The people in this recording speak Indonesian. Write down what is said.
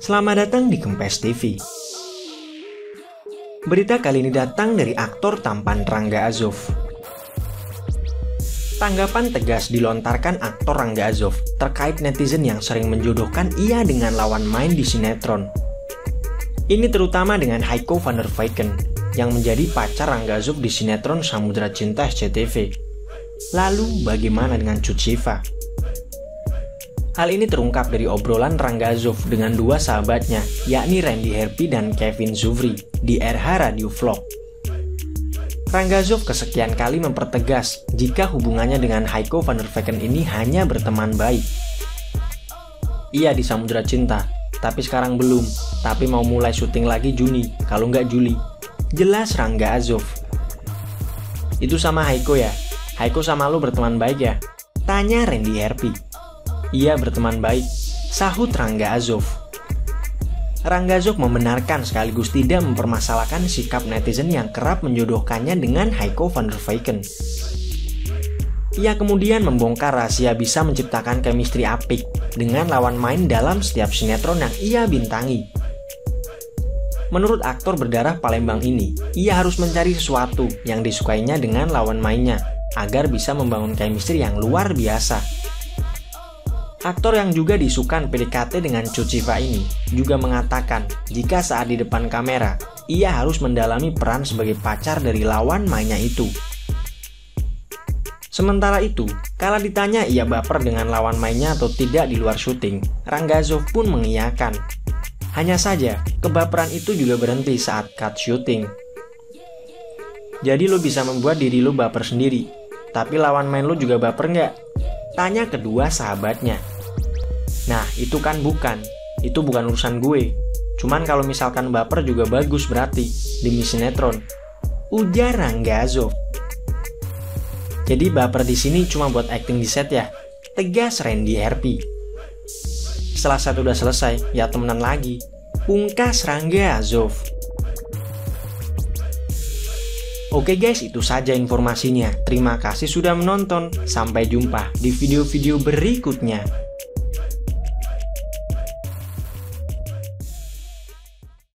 Selamat datang di Kempes TV. Berita kali ini datang dari aktor tampan Rangga Azov. Tanggapan tegas dilontarkan aktor Rangga Azov terkait netizen yang sering menjodohkan ia dengan lawan main di sinetron. Ini terutama dengan Heiko van der Weyken yang menjadi pacar Rangga Azov di sinetron Samudra Cinta SCTV. Lalu bagaimana dengan Cut Syifa? Hal ini terungkap dari obrolan Rangga Azov dengan dua sahabatnya, yakni Randy Herpy dan Kevin Zufri di RH Radio Vlog. Rangga Azov kesekian kali mempertegas jika hubungannya dengan Heiko van der Weyken ini hanya berteman baik. Iya di Samudra Cinta, tapi sekarang belum, tapi mau mulai syuting lagi Juni, kalau nggak Juli. Jelas Rangga Azov. Itu sama Heiko ya? Heiko sama lu berteman baik ya? Tanya Randy Herpy. Ia berteman baik, sahut Rangga Azov. Rangga Azov membenarkan sekaligus tidak mempermasalahkan sikap netizen yang kerap menjodohkannya dengan Heiko van der Weyken. Ia kemudian membongkar rahasia bisa menciptakan chemistry apik dengan lawan main dalam setiap sinetron yang ia bintangi. Menurut aktor berdarah Palembang ini, ia harus mencari sesuatu yang disukainya dengan lawan mainnya agar bisa membangun chemistry yang luar biasa. Aktor yang juga disukan PDKT dengan Cut Syifa ini juga mengatakan jika saat di depan kamera, ia harus mendalami peran sebagai pacar dari lawan mainnya itu. Sementara itu, kala ditanya ia baper dengan lawan mainnya atau tidak di luar syuting, Rangga Azov pun mengiyakan. Hanya saja, kebaperan itu juga berhenti saat cut syuting. Jadi lo bisa membuat diri lo baper sendiri, tapi lawan main lo juga baper nggak? Tanya kedua sahabatnya. Nah, itu kan bukan urusan gue. Cuman kalau misalkan baper juga bagus berarti, demi sinetron. Ujar Rangga Azov. Jadi baper di sini cuma buat acting di set ya? Tegas Randy Herpy. Setelah set udah selesai, ya temenan lagi. Pungkas Rangga Azov. Oke guys, itu saja informasinya. Terima kasih sudah menonton. Sampai jumpa di video-video berikutnya.